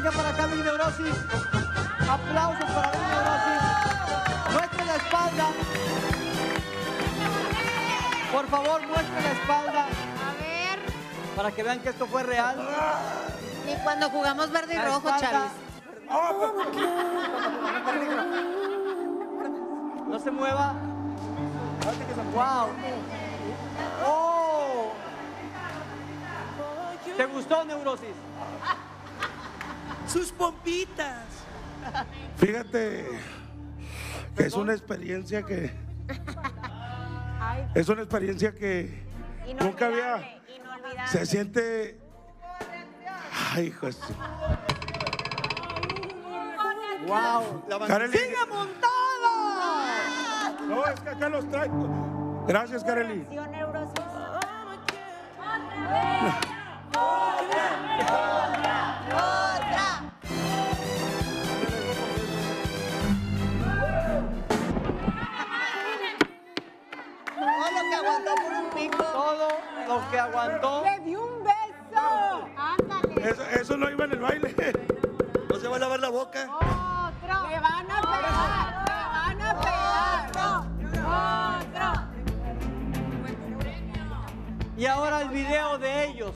Venga para acá, Big Neurosis. Aplausos para Big Neurosis. Muestre la espalda. Por favor, muestre la espalda. A ver. Para que vean que esto fue real. Ni cuando jugamos verde y La rojo, espalda. Charles. No se mueva. Wow. Oh. ¿Te gustó, Neurosis? Sus pompitas. Fíjate que es una experiencia que... Es una experiencia que nunca había... Inolvidable. Se siente... Ay, hijo de su- Wow. Kareli. ¡Sigue montada! No, es que acá los traigo. Gracias, Kareli. Todo lo que aguantó por un pico. Todo lo que aguantó. ¡Le di un beso! ¡Ándale! Eso no iba en el baile. No se va a lavar la boca. ¡Otro! ¡Le van a pegar! ¡Le van a pegar! ¡Otro! Y ahora el video de ellos.